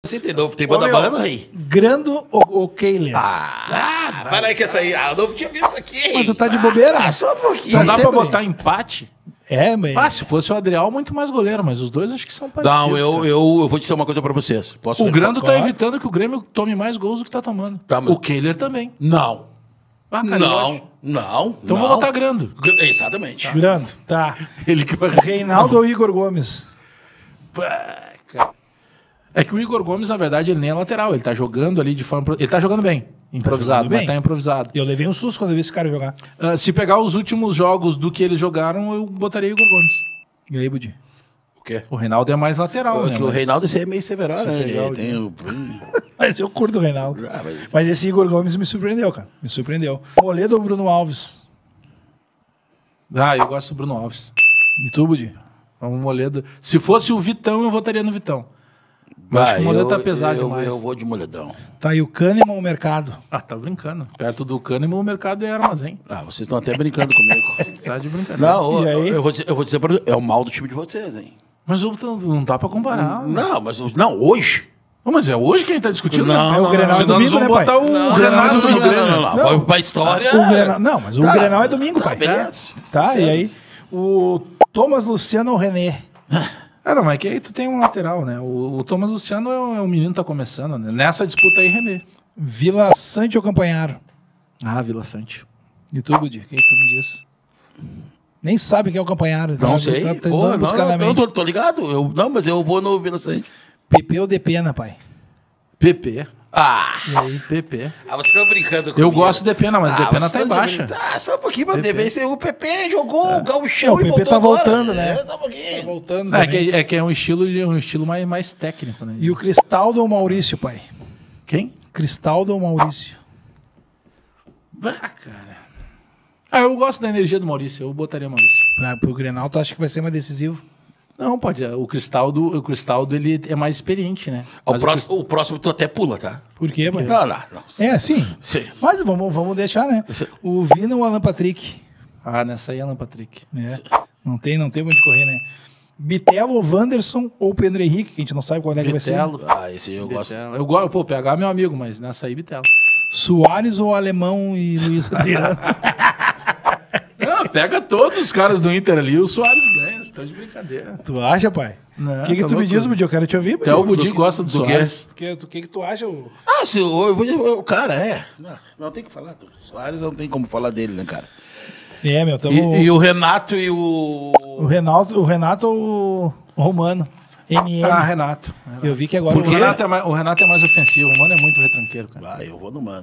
Você entendeu? Tem banda bala aí. Grando ou Kehler? Para aí que essa aí. Eu não tinha visto isso aqui. Mas tu tá de bobeira? Só um pouquinho. Não dá sempre- pra botar empate? É, mas... Se fosse o Adriel, muito mais goleiro, mas os dois acho que são parecidos. Não, cara. eu vou dizer uma coisa pra vocês. Posso O Grando tá Claro. evitando que o Grêmio tome mais gols do que tá tomando. Tá, mas- O Kehler também. Não. Ah, cara, eu acho. Não. Então vou botar Grando. Exatamente. Grando, tá. Ele que vai... Reinaldo ou Igor Gomes? Cara. É que o Igor Gomes, na verdade, ele nem é lateral. Ele tá jogando ali de forma... Ele tá jogando bem. Improvisado, jogando bem. mas tá improvisado. Eu levei um susto quando eu vi esse cara jogar. Se pegar os últimos jogos do que eles jogaram, eu botaria o Igor Gomes. E aí, Budi? O quê? O Reinaldo é mais lateral, né? Porque o Mas- Reinaldo esse aí é meio severão, né? pegar Ele o- tem o... Mas eu curto o Reinaldo. mas- Mas esse Igor Gomes me surpreendeu, cara. Me surpreendeu. Moledo ou Bruno Alves? Eu gosto do Bruno Alves. E tu, Budi? Um Moledo. Se fosse o Vitão, eu votaria no Vitão. Mas acho que o Moledo tá pesado demais. Eu vou de Moledão. Tá, e o Kahneman ou o Mercado? Tá brincando. Perto do Kahneman, o mercado é armazém. Vocês estão até brincando comigo. Tá de brincadeira. Não, E aí? eu vou dizer pra é o mal do time de vocês, hein? Mas não dá pra comparar. Não, mas não, hoje. Mas é hoje que a gente tá discutindo? Não, É o Grenal é Senão nós domingo, vamos né, pai? botar o Renato no Grêmio. não. Vai pra história. O Grenal, não, mas o Grenal é domingo, pai. Beleza. Tá, Certo. e aí? O Thomas Luciano ou René? Não, mas é que aí tu tem um lateral, né? O Thomas Luciano é um menino que tá começando, né? Nessa disputa aí, René. Vila Sante ou Campanharo? Vila Sante. E tu, Budi? O que tu me diz? Nem sabe quem é o Campanharo. Não sei. Tá Pô, tentando buscar na não, mente. tô ligado. Não, mas eu vou no Vila Sante. PP ou Depena, pai? PP. E aí? PP. Vocês estão brincando comigo. Eu gosto de Depena, mas Depena vocês tá em estão baixa. só um pouquinho pra ver. O PP jogou o gauchão É, o e PP voltou tá agora. voltando, né? Tá um pouquinho. Voltando. É que é um estilo mais técnico, né? E o Cristaldo ou Maurício, pai? Quem? Cristaldo ou Maurício? Cara. Eu gosto da energia do Maurício. Eu botaria o Maurício. Pro Grenal, tu acha que vai ser mais decisivo? Não, pode. O Cristaldo, ele é mais experiente, né? Mas O próximo tu até pula, tá? Por quê, pai? Não. É, sim. Sim. Mas vamos deixar, né? O Vina ou o Alan Patrick? Nessa aí é Alan Patrick. É. Não tem onde correr, né? Bitelo ou Wanderson ou Pedro Henrique, que a gente não sabe qual é que vai ser. Bitelo. Esse eu gosto. Bitelo. Eu gosto, pô, PH é meu amigo, mas nessa aí, Bitelo. Soares ou Alemão e Luiz Adriano? Não, pega todos os caras do Inter ali, o Soares ganha. Vocês estão de brincadeira. Tu acha, pai? Não, O que tá tu me louco. diz, Budi? Eu quero te ouvir, Budi. Até o Budi gosta do do quê? Soares. O que tu acha? Se eu vou... Cara, Não tem o que falar. O Soares não tem como falar dele, né, cara? É, meu, tamo... E o Renato e o... O Renato ou o Romano? MM. Renato. Eu vi que agora O Renato é mais ofensivo, o Mano é muito retranqueiro, cara. Eu vou no Mano.